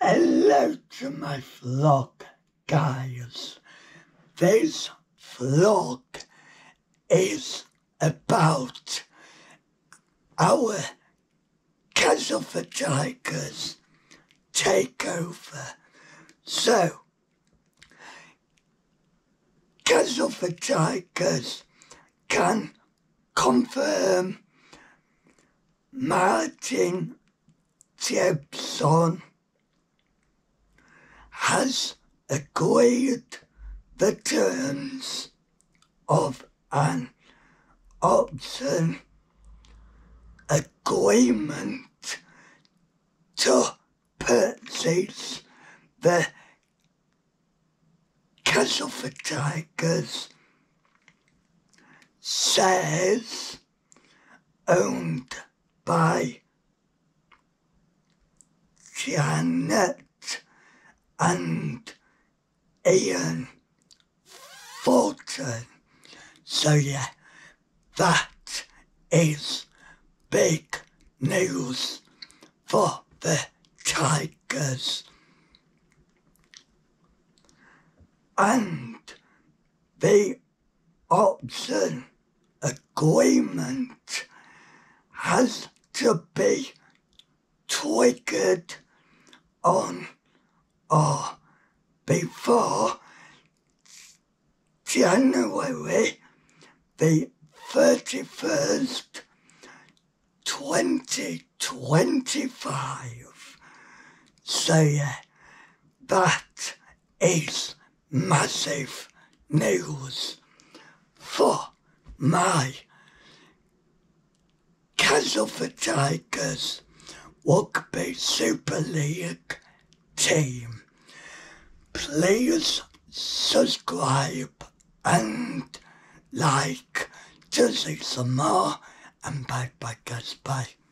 Hello to my vlog, guys. This vlog is about our Castleford Tigers takeover. So, Castleford Tigers can confirm Martin Gibson has agreed the terms of an option agreement to purchase the Castleford Tigers shares owned by Janet and Ian Fulton. So yeah, that is big news for the Tigers. And the option agreement has to be triggered on or before January the 31st, 2025. So yeah, that is massive news for my Castleford Tigers Rugby Super League team. Please subscribe and like to see some more, and bye guys, bye.